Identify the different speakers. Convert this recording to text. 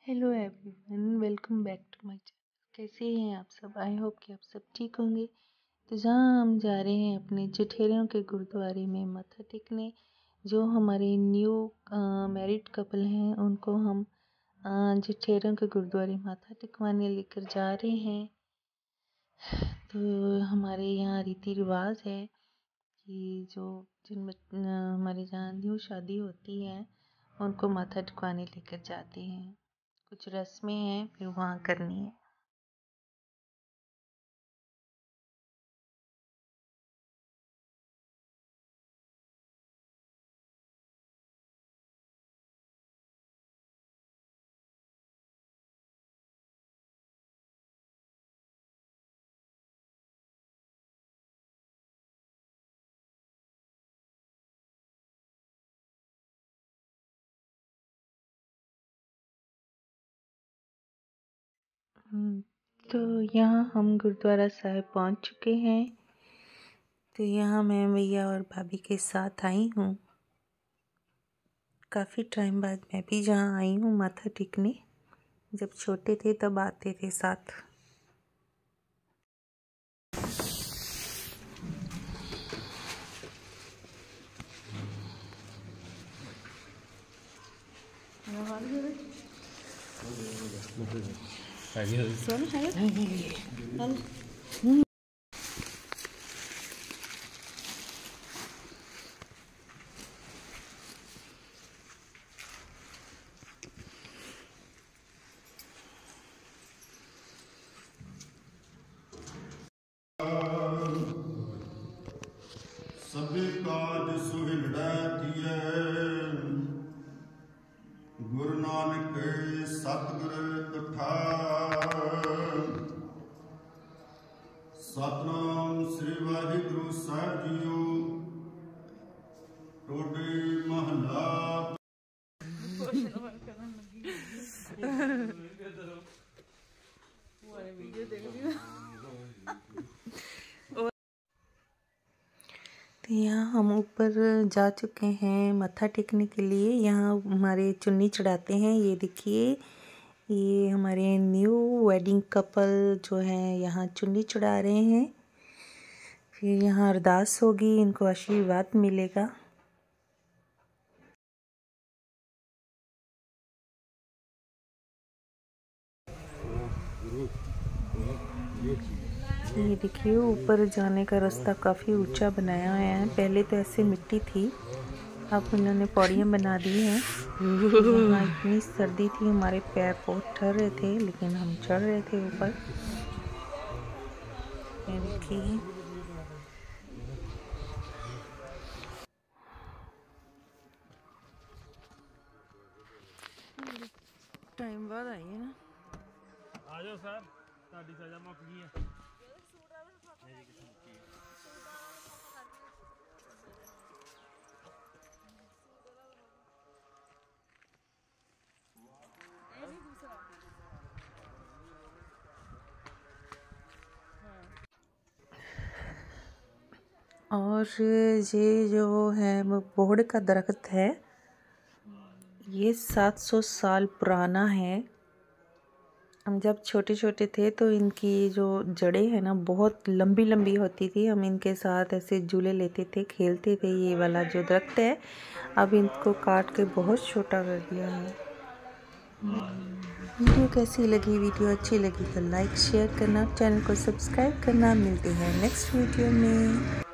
Speaker 1: Hello everyone, welcome back to my channel. कैसे हैं आप सब? आई होप कि आप सब ठीक होंगे। तो जहाँ हम जा रहे हैं अपने जठेरियों के गुरुद्वारे में मत्था टेकने। जो हमारे न्यू मैरिड कपल हैं उनको हम जठेरियों के गुरुद्वारे माथा टेकवाने लेकर जा रहे हैं। तो हमारे यहाँ रीति रिवाज है कि हमारे जहाँ न्यू शादी होती है उनको माथा टेकवाने लेकर जाते हैं। कुछ रस्में हैं फिर वहाँ करनी है। तो यहाँ हम गुरुद्वारा साहिब पहुँच चुके हैं। तो यहाँ मैं भैया और भाभी के साथ आई हूँ। काफ़ी टाइम बाद मैं भी जहाँ आई हूँ माथा टेकने। जब छोटे थे तब आते थे साथ।
Speaker 2: सभी काज सुहिलड़ा दिए गुरु नानक सतगुर कथा। सतनाम श्री वाहिगुरु साहिब जीओ। टोडे महला
Speaker 1: तो यहाँ हम ऊपर जा चुके हैं मत्था टेकने के लिए। यहाँ हमारे चुन्नी चढ़ाते हैं। ये देखिए, ये हमारे न्यू वेडिंग कपल जो हैं यहाँ चुन्नी चढ़ा रहे हैं। फिर यहाँ अरदास होगी, इनको आशीर्वाद मिलेगा। ये देखिए, ऊपर जाने का रास्ता काफ़ी ऊंचा बनाया हुआ है। पहले तो ऐसे मिट्टी थी, अब इन्होंने पौड़ियाँ बना दी हैं। वहाँ इतनी सर्दी थी, हमारे पैर बहुत ठर रहे थे, लेकिन हम चढ़ रहे थे ऊपर। ये देखिए, टाइम बाद आई है ना।
Speaker 3: आ जाओ सर, ਤੁਹਾਡੀ ਸਜ਼ਾ ਮੁੱਕ ਗਈ ਹੈ।
Speaker 1: और ये जो है वो बोहड़ का दरख्त है। ये 700 साल पुराना है। हम जब छोटे छोटे थे तो इनकी जो जड़ें हैं ना बहुत लंबी लंबी होती थी। हम इनके साथ ऐसे झूले लेते थे, खेलते थे। ये वाला जो दरख्त है अब इनको काट के बहुत छोटा कर दिया है। वीडियो कैसी लगी? वीडियो अच्छी लगी तो लाइक शेयर करना, चैनल को सब्सक्राइब करना। मिलते हैं नेक्स्ट वीडियो में।